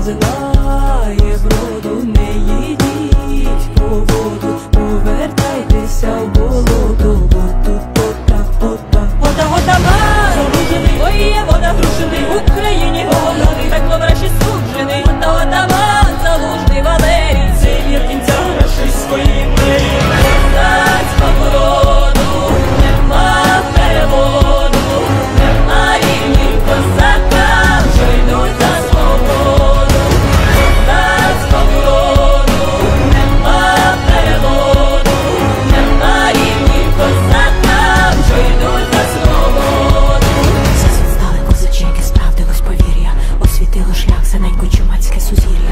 розливає броду, не їдіть по воду, повертайтеся в болото, бо тут отаман залужений, ой, є вода грушений, в Україні голодний, так врешті суджений, отаман залужний Валерій, цей вір кінця грошей свої мрії. Козацького роду нема переводу, нема рівні козакам, що йдуть за свободу. Козацького роду нема переводу, нема рівні козакам, що йдуть за свободу. Все стали козаченьки, справдилось повір'я, освітило шлях за ненько чумацьке сузір'я.